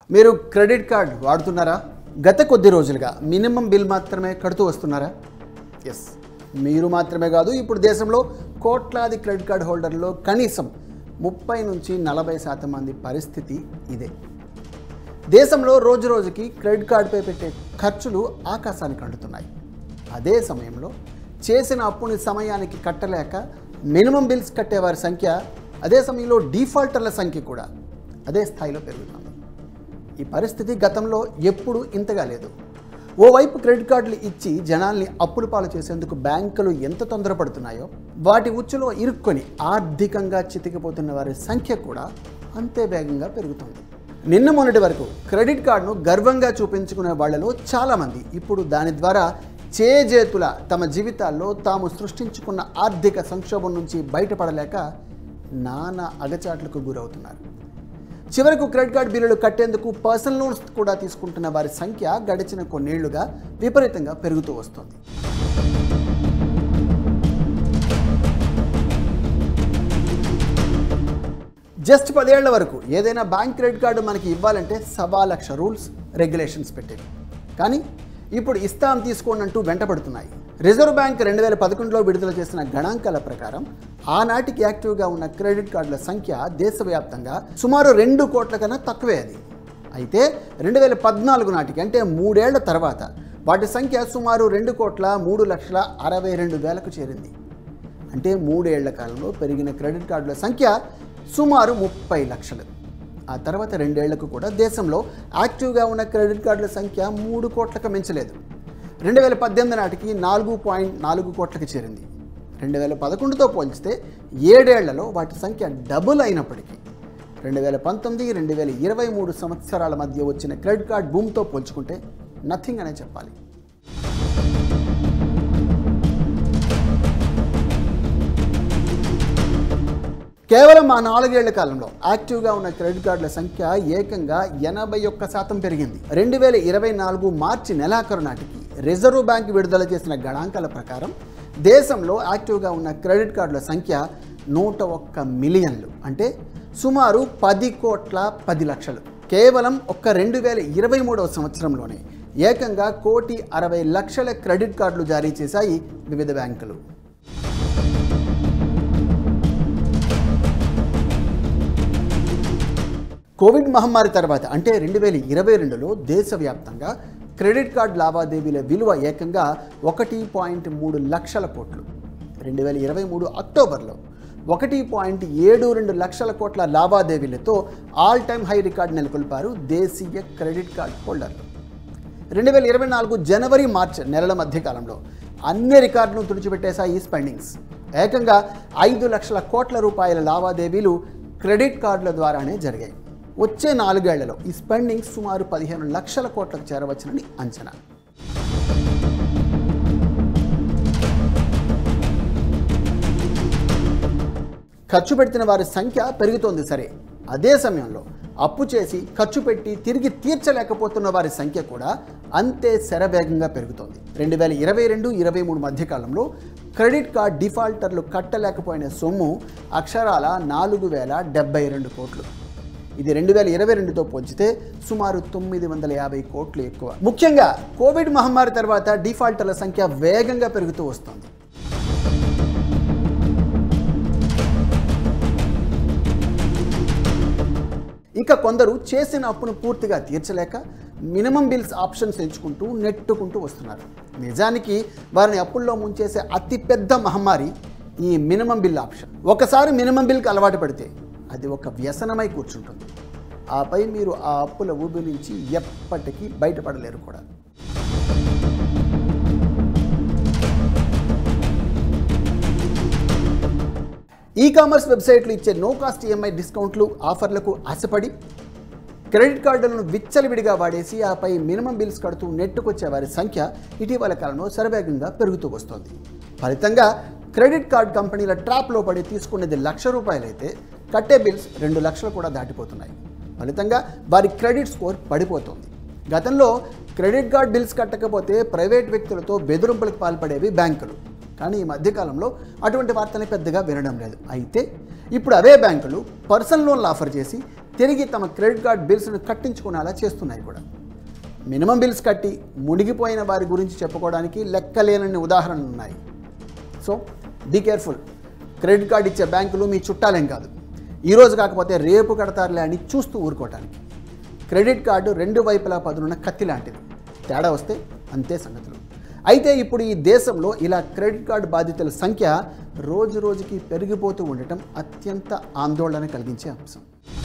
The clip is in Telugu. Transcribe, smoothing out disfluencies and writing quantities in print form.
మీరు క్రెడిట్ కార్డ్ వాడుతున్నారా? గత కొద్ది రోజులుగా మినిమం బిల్ మాత్రమే కడుతూ వస్తున్నారా? ఎస్, మీరు మాత్రమే కాదు, ఇప్పుడు దేశంలో కోట్లాది క్రెడిట్ కార్డ్ హోల్డర్లో కనీసం 30 నుంచి 40% మంది పరిస్థితి ఇదే. దేశంలో రోజు రోజుకి క్రెడిట్ కార్డుపై పెట్టే ఖర్చులు ఆకాశానికి అంటున్నాయి. అదే సమయంలో చేసిన అప్పుని సమయానికి కట్టలేక మినిమం బిల్స్ కట్టేవారి సంఖ్య, అదే సమయంలో డిఫాల్టర్ల సంఖ్య కూడా అదే స్థాయిలో పెరుగుతుంది. ఈ పరిస్థితి గతంలో ఎప్పుడూ ఇంతగా లేదు. ఓవైపు క్రెడిట్ కార్డులు ఇచ్చి జనాల్ని అప్పుల పాలు చేసేందుకు బ్యాంకులు ఎంత తొందరపడుతున్నాయో, వాటి ఉచ్చులో ఇరుక్కొని ఆర్థికంగా చితికిపోతున్న వారి సంఖ్య కూడా అంతే వేగంగా పెరుగుతుంది. నిన్న మొన్నటి వరకు క్రెడిట్ కార్డును గర్వంగా చూపించుకునే వాళ్లలో చాలామంది ఇప్పుడు దాని ద్వారా చేజేతుల తమ జీవితాల్లో తాము సృష్టించుకున్న ఆర్థిక సంక్షోభం నుంచి బయటపడలేక నానా అగచాట్లకు గురవుతున్నారు. చివరకు క్రెడిట్ కార్డు బిల్లులు కట్టేందుకు పర్సనల్ లోన్స్ కూడా తీసుకుంటున్న వారి సంఖ్య గడిచిన కొన్నేళ్లుగా విపరీతంగా పెరుగుతూ వస్తుంది. జస్ట్ 10 ఏళ్ల వరకు ఏదైనా బ్యాంక్ క్రెడిట్ కార్డు మనకి ఇవ్వాలంటే 1,00,000 రూల్స్, రెగ్యులేషన్స్ పెట్టేవి. కానీ ఇప్పుడు ఇస్తాం తీసుకోండి అంటూ వెంటబడుతున్నాయి. రిజర్వ్ బ్యాంక్ 2011లో విడుదల చేసిన గణాంకాల ప్రకారం ఆనాటికి యాక్టివ్గా ఉన్న క్రెడిట్ కార్డుల సంఖ్య దేశవ్యాప్తంగా సుమారు 2 కోట్ల కన్నా తక్కువే అది. అయితే 2014 నాటికి, అంటే 3 ఏళ్ల తర్వాత వాటి సంఖ్య సుమారు 2,03,62,000కు చేరింది. అంటే 3 ఏళ్ల కాలంలో పెరిగిన క్రెడిట్ కార్డుల సంఖ్య సుమారు 30 లక్షలు. ఆ తర్వాత 2 ఏళ్లకు కూడా దేశంలో యాక్టివ్గా ఉన్న క్రెడిట్ కార్డుల సంఖ్య 3 కోట్లకు మించలేదు. 2018 నాటికి 4.4 కోట్లకు చేరింది. 2011తో పోల్చితే 7 ఏళ్లలో వాటి సంఖ్య డబుల్ అయినప్పటికీ 2019-2023 సంవత్సరాల మధ్య వచ్చిన క్రెడిట్ కార్డ్ బూమ్తో పోల్చుకుంటే నథింగ్ అనే చెప్పాలి. కేవలం ఆ 4 ఏళ్ల కాలంలో యాక్టివ్గా ఉన్న క్రెడిట్ కార్డుల సంఖ్య ఏకంగా 81% పెరిగింది. 2024 మార్చి నెలాఖరు నాటికి రిజర్వ్ బ్యాంక్ విడుదల చేసిన గణాంకాల ప్రకారం దేశంలో యాక్టివ్గా ఉన్న క్రెడిట్ కార్డుల సంఖ్య 101 మిలియన్లు, అంటే సుమారు 10,10,00,000. కేవలం ఒక్క 2023వ సంవత్సరంలోనే ఏకంగా 1,60,00,000 క్రెడిట్ కార్డులు జారీ చేశాయి వివిధ బ్యాంకులు. కోవిడ్ మహమ్మారి తర్వాత, అంటే 2022లో దేశవ్యాప్తంగా క్రెడిట్ కార్డు లావాదేవీల విలువ ఏకంగా 1.3 లక్షల కోట్లు. 2023 అక్టోబర్లో 1.72 లక్షల కోట్ల లావాదేవీలతో ఆల్ టైమ్ హై రికార్డు నెలకొల్పారు దేశీయ క్రెడిట్ కార్డు హోల్డర్లు. 2024 జనవరి మార్చి నెలల మధ్య కాలంలో అన్ని రికార్డును తుడిచిపెట్టేశాయి ఈ స్పెండింగ్స్. ఏకంగా 5 లక్షల కోట్ల రూపాయల లావాదేవీలు క్రెడిట్ కార్డుల ద్వారానే జరిగాయి. వచ్చే 4 ఏళ్లలో ఈ స్పెండింగ్ సుమారు 15 లక్షల కోట్లకు చేరవచ్చునని అంచనా. ఖర్చు పెడుతున్న వారి సంఖ్య పెరుగుతోంది సరే, అదే సమయంలో అప్పు చేసి ఖర్చు పెట్టి తిరిగి తీర్చలేకపోతున్న వారి సంఖ్య కూడా అంతే శరవేగంగా పెరుగుతోంది. 2022-23 మధ్యకాలంలో క్రెడిట్ కార్డ్ డిఫాల్టర్లు కట్టలేకపోయిన సొమ్ము అక్షరాల 4,072 కోట్లు. ఇది 2022తో పోల్చితే సుమారు 950 కోట్లు ఎక్కువ. ముఖ్యంగా కోవిడ్ మహమ్మారి తర్వాత డిఫాల్టర్ల సంఖ్య వేగంగా పెరుగుతూ వస్తుంది. ఇక కొందరు చేసిన అప్పును పూర్తిగా తీర్చలేక మినిమం బిల్స్ ఆప్షన్స్ ఎంచుకుంటూ నెట్టుకుంటూ వస్తున్నారు. నిజానికి వారిని అప్పుల్లో ముంచేసే అతిపెద్ద మహమ్మారి ఈ మినిమం బిల్ ఆప్షన్. ఒకసారి మినిమం బిల్కి అలవాటు పడితే అది ఒక వ్యసనమై కూర్చుంటుంది. ఆపై మీరు ఆ అప్పుల ఊబి నుంచి ఎప్పటికీ బయటపడలేరు కూడా. ఈ-కామర్స్ వెబ్సైట్లు ఇచ్చే నో కాస్ట్ ఈఎంఐ డిస్కౌంట్లు, ఆఫర్లకు ఆశపడి క్రెడిట్ కార్డులను విచ్చలవిడిగా వాడేసి ఆపై మినిమం బిల్స్ కడుతూ నెట్టుకొచ్చే వారి సంఖ్య ఇటీవల కాలంలో శరవేగంగా పెరుగుతూ వస్తుంది. ఫలితంగా క్రెడిట్ కార్డ్ కంపెనీల ట్రాప్లో పడి తీసుకునేది ₹1,00,000 అయితే కట్టే బిల్స్ 2 లక్షలు కూడా దాటిపోతున్నాయి. ఫలితంగా వారి క్రెడిట్ స్కోర్ పడిపోతుంది. గతంలో క్రెడిట్ కార్డ్ బిల్స్ కట్టకపోతే ప్రైవేట్ వ్యక్తులతో బెదిరింపులకు పాల్పడేవి బ్యాంకులు. కానీ ఈ మధ్యకాలంలో అటువంటి వార్తలు పెద్దగా వినడం లేదు. అయితే ఇప్పుడు అవే బ్యాంకులు పర్సనల్ లోన్లు ఆఫర్ చేసి తిరిగి తమ క్రెడిట్ కార్డ్ బిల్స్ను కట్టించుకునేలా చేస్తున్నాయి కూడా. మినిమం బిల్స్ కట్టి మునిగిపోయిన వారి గురించి చెప్పుకోవడానికి లెక్కలేనన్ని ఉదాహరణలు ఉన్నాయి. So be careful. Credit card ఇచ్చే బ్యాంకులు మీ చుట్టాలేం కాదు. ఈరోజు కాకపోతే రేపు కడతారులే అని చూస్తూ ఊరుకోవటానికి. క్రెడిట్ కార్డు రెండు వైపులా పదునున్న కత్తి లాంటిది. తేడా వస్తే అంతే సంగతులు. అయితే ఇప్పుడు ఈ దేశంలో ఇలా క్రెడిట్ కార్డు బాధితుల సంఖ్య రోజు రోజుకి పెరిగిపోతూ ఉండటం అత్యంత ఆందోళన కలిగించే అంశం.